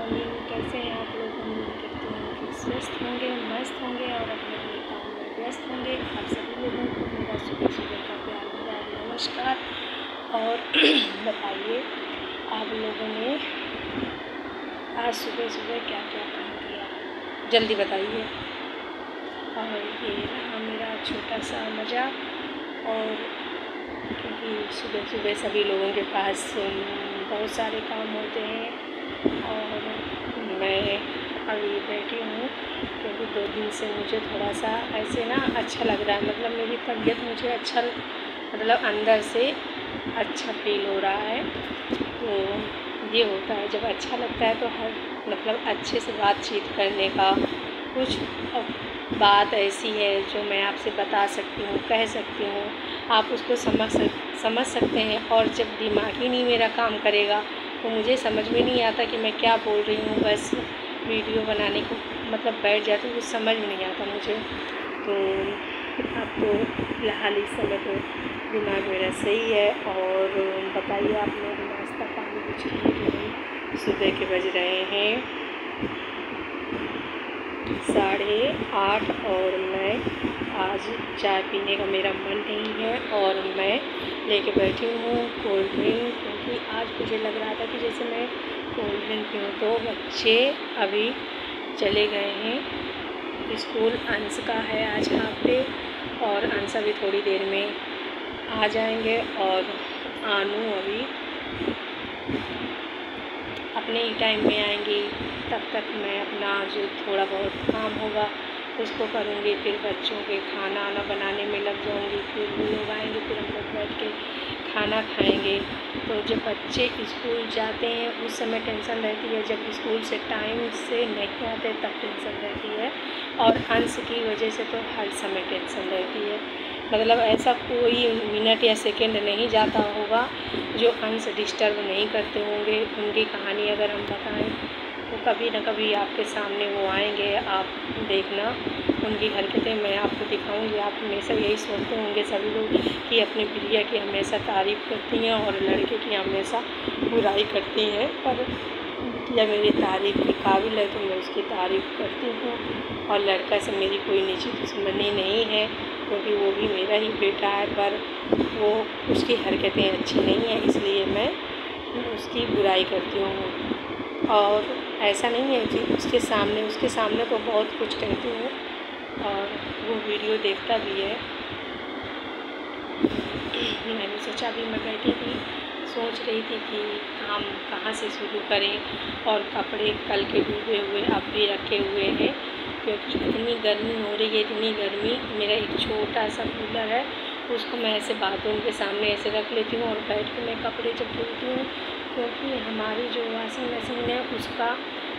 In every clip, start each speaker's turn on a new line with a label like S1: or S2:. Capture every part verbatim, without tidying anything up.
S1: Morning. कैसे हैं आप लोग? उम्मीद करती हूँ कि स्वस्थ होंगे, मस्त होंगे और अपने अपने काम में व्यस्त होंगे। आप सभी लोगों को मेरा सुबह सुबह का प्यार भरा नमस्कार। और बताइए आप लोगों ने आज सुबह सुबह क्या क्या काम किया, जल्दी बताइए। और ये रहा मेरा छोटा सा मज़ाक। और क्योंकि सुबह सुबह सभी लोगों के पास बहुत सारे काम होते हैं और मैं अभी बैठी हूँ क्योंकि दो दिन से मुझे थोड़ा सा ऐसे ना अच्छा लग रहा है। मतलब मेरी तबीयत मुझे अच्छा, मतलब अंदर से अच्छा फील हो रहा है। तो ये होता है जब अच्छा लगता है तो हर मतलब अच्छे से बातचीत करने का कुछ बात ऐसी है जो मैं आपसे बता सकती हूँ, कह सकती हूँ, आप उसको समझ सक समझ सकते हैं। और जब दिमाग ही नहीं मेरा काम करेगा तो मुझे समझ में नहीं आता कि मैं क्या बोल रही हूँ। बस वीडियो बनाने को मतलब बैठ जाती हूँ, कुछ समझ में नहीं आता मुझे। तो अब तो फ़िलहाल इस समय तो दिमाग मेरा सही है। और बताइए आप लोग नाश्ता पानी कुछ किए कि नहीं? सुबह के बज रहे हैं साढ़े आठ और मैं आज चाय पीने का मेरा मन नहीं है और मैं लेके बैठी हूँ कोल्ड ड्रिंक। क्योंकि आज मुझे लग रहा था कि जैसे मैं कोल्ड ड्रिंक पीऊँ। तो बच्चे अभी चले गए हैं स्कूल। अंश का है आज हाफ डे और अंश अभी थोड़ी देर में आ जाएंगे और आनू अभी अपने ही टाइम में आएंगी। तब तक मैं अपना जो थोड़ा बहुत काम होगा उसको करूँगी, फिर बच्चों के खाना आना बनाने में लग जाऊँगी। फिर वो लोग आएंगे, फिर हम लोग बैठ के खाना खाएंगे। तो जब बच्चे स्कूल जाते हैं उस समय टेंशन रहती है, जब स्कूल से टाइम से नहीं आते तब टेंशन रहती है। और अंश की वजह से तो हर समय टेंशन रहती है। मतलब ऐसा कोई मिनट या सेकंड नहीं जाता होगा जो अंश डिस्टर्ब नहीं करते होंगे। उनकी कहानी अगर हम बताएं तो कभी ना कभी आपके सामने वो आएंगे, आप देखना उनकी हरकतें मैं आपको दिखाऊंगी। आप हमेशा यही सोचते होंगे सभी लोग कि अपनी प्रिया की हमेशा तारीफ़ करती हैं और लड़के की हमेशा बुराई करती हैं, पर या मेरी तारीफ़ के काबिल है तो मैं उसकी तारीफ़ करती हूँ। और लड़का से मेरी कोई निजी दुश्मनी नहीं है क्योंकि वो भी मेरा ही बेटा है, पर वो उसकी हरकतें अच्छी नहीं हैं इसलिए मैं उसकी बुराई करती हूँ। और ऐसा नहीं है कि उसके सामने उसके सामने तो बहुत कुछ कहती हूँ और वो वीडियो देखता भी है। मैंने सोचा भी मैं बैठी थी सोच रही थी कि काम कहाँ से शुरू करें। और कपड़े कल के डूबे हुए अब भी रखे हुए हैं क्योंकि इतनी गर्मी हो रही है, इतनी गर्मी। मेरा एक छोटा सा कूलर है, उसको मैं ऐसे बाथरूम के सामने ऐसे रख लेती हूँ और बैठ के मैं कपड़े जब धुलती हूँ क्योंकि हमारी जो वॉशिंग मशीन है उसका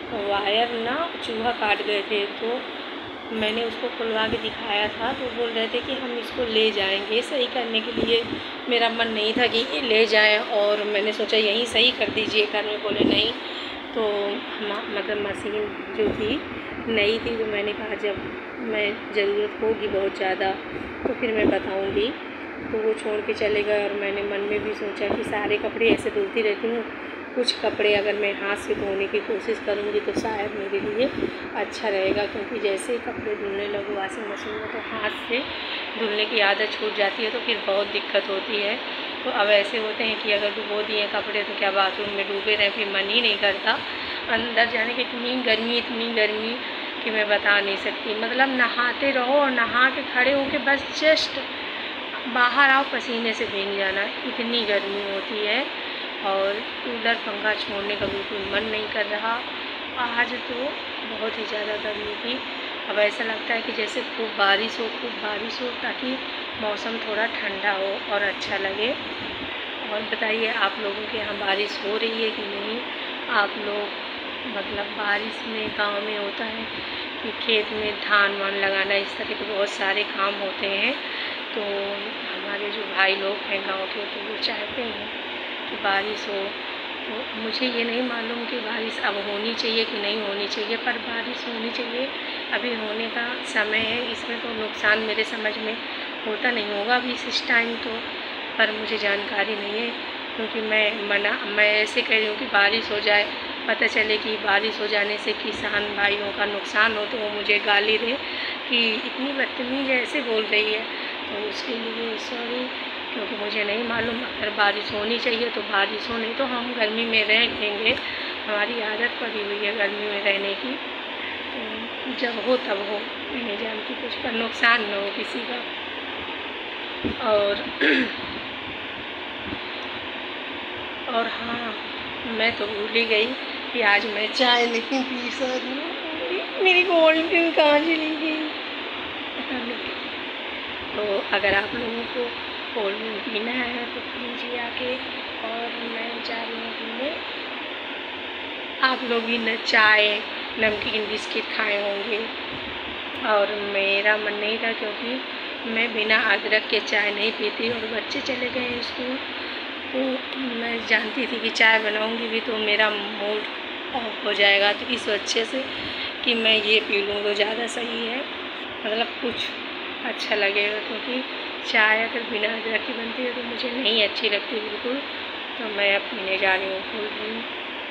S1: वायर ना चूहा काट गए थे। तो मैंने उसको खुलवा के दिखाया था तो बोल रहे थे कि हम इसको ले जाएंगे सही करने के लिए। मेरा मन नहीं था कि ये ले जाएं और मैंने सोचा यहीं सही कर दीजिए। घर में बोले नहीं। तो हम मतलब मशीन जो थी नई थी तो मैंने कहा जब मैं ज़रूरत होगी बहुत ज़्यादा तो फिर मैं बताऊंगी। तो वो छोड़ के चले गए और मैंने मन में भी सोचा कि सारे कपड़े ऐसे धुलती रहती हूँ, कुछ कपड़े अगर मैं हाथ से धोने की कोशिश करूँगी तो शायद मेरे लिए अच्छा रहेगा। क्योंकि जैसे ही कपड़े धुलने लगो वॉशिंग मशीन में तो हाथ से धुलने की आदत छूट जाती है तो फिर बहुत दिक्कत होती है। तो अब ऐसे होते हैं कि अगर डुबो दिए कपड़े तो क्या बाथरूम में डूबे रहें, फिर मन ही नहीं करता अंदर जाने की। इतनी गर्मी इतनी गर्मी कि मैं बता नहीं सकती। मतलब नहाते रहो और नहा के खड़े हो के बस जस्ट बाहर आओ पसीने से भीग जाना, इतनी गर्मी होती है। और कूलर पंखा छोड़ने का बिल्कुल मन नहीं कर रहा। आज तो बहुत ही ज़्यादा गर्मी थी। अब ऐसा लगता है कि जैसे खूब बारिश हो खूब बारिश हो ताकि मौसम थोड़ा ठंडा हो और अच्छा लगे। और बताइए आप लोगों के यहाँ बारिश हो रही है कि नहीं? आप लोग मतलब बारिश में गांव में होता है कि खेत में धान वान लगाना, इस तरह के बहुत सारे काम होते हैं। तो हमारे जो भाई लोग हैं गांव के तो वो चाहते हैं कि बारिश हो। तो मुझे ये नहीं मालूम कि बारिश अब होनी चाहिए कि नहीं होनी चाहिए, पर बारिश होनी चाहिए। अभी होने का समय है, इसमें तो नुकसान मेरे समझ में होता नहीं होगा अभी इस टाइम तो, पर मुझे जानकारी नहीं है क्योंकि मैं मना मैं ऐसे कह रही हूँ कि बारिश हो जाए पता चले कि बारिश हो जाने से किसान भाइयों का नुकसान हो तो वो मुझे गाली दे कि इतनी बदतमीज़ ऐसे बोल रही है। तो उसके लिए सॉरी, क्योंकि मुझे नहीं मालूम। अगर बारिश होनी चाहिए तो बारिश हो, नहीं तो हम गर्मी में रह लेंगे। हमारी आदत पड़ी हुई है गर्मी में रहने की, तो जब हो तब हो। मैं नहीं जानती कुछ पर नुकसान न हो किसी का। और और हाँ, मैं तो भूल ही गई कि आज मैं चाय नहीं पी सकती। मेरी कोल्ड ड्रिंक कहाँ चली गई? तो अगर आप लोगों को कोल्ड ड्रिंक पीना है तो पीजिए आके। और मैं जा रही हूँ पीने। आप लोग भी न चाय नमकीन बिस्किट खाए होंगे, और मेरा मन नहीं था क्योंकि मैं बिना अदरक के चाय नहीं पीती। और बच्चे चले गए स्कूल, तो मैं जानती थी कि चाय बनाऊंगी भी तो मेरा मूड ऑफ हो जाएगा, तो इस वजह से कि मैं ये पी लूँ तो ज़्यादा सही है, मतलब कुछ अच्छा लगेगा। क्योंकि चाय अगर बिना अदरक की बनती है तो मुझे नहीं अच्छी लगती बिल्कुल। तो मैं अब पीने जा रही हूँ कोल्ड ड्रिंक।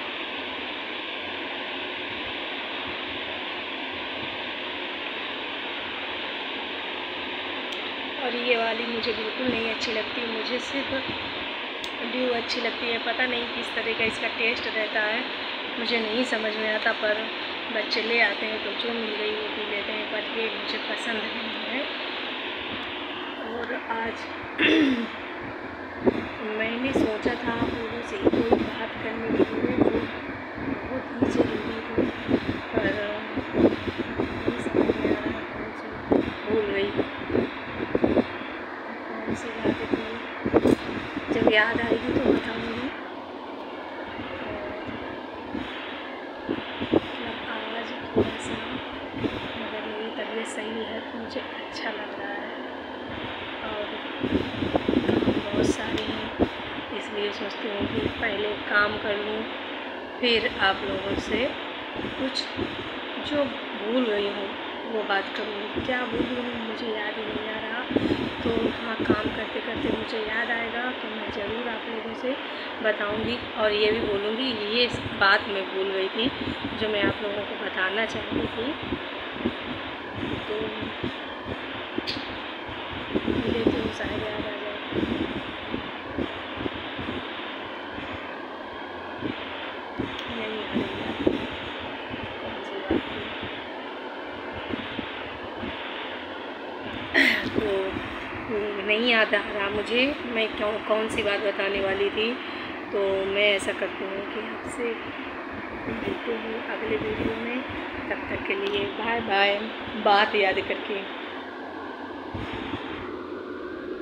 S1: और ये वाली मुझे बिल्कुल नहीं अच्छी लगती, मुझे सिर्फ ड्यू अच्छी लगती है। पता नहीं किस तरह का इसका टेस्ट रहता है, मुझे नहीं समझ में आता। पर बच्चे ले आते हैं तो जो मिल गई वो पी लेते हैं, पर ये मुझे पसंद नहीं है। और आज मैंने सोचा था आप लोगों से कोई बात करने के लिए जो बहुत ही ज़रूरी थी, पर नहीं समझ में आ रहा कौन सी, भूल गई कौन सी बात थी। जब याद आएगी तो बताऊँगी। मतलब आज थोड़ा सा, मगर मेरी तबीयत सही है तो मुझे अच्छा लग रहा है। और बहुत सारे हैं, इसलिए सोचती हूँ कि पहले काम कर लूँ, फिर आप लोगों से कुछ जो भूल गई हूँ वो बात करूँगी। क्या भूल गई हूँ मुझे याद ही नहीं आ रहा। तो हाँ, काम करते करते मुझे याद आएगा तो मैं ज़रूर आप लोगों से बताऊंगी। और ये भी बोलूँगी, ये बात मैं भूल गई थी जो मैं आप लोगों को बताना चाहती थी। तो लेती हूँ, शायद याद आ जाए। नहीं आ रही याद, कौन सी बात थी। तो नहीं याद आ रहा मुझे मैं क्यों कौन सी बात बताने वाली थी। तो मैं ऐसा करती हूँ कि आपसे मिलती हूँ अगले वीडियो में। तब तक के लिए बाय बाय, बात याद करके।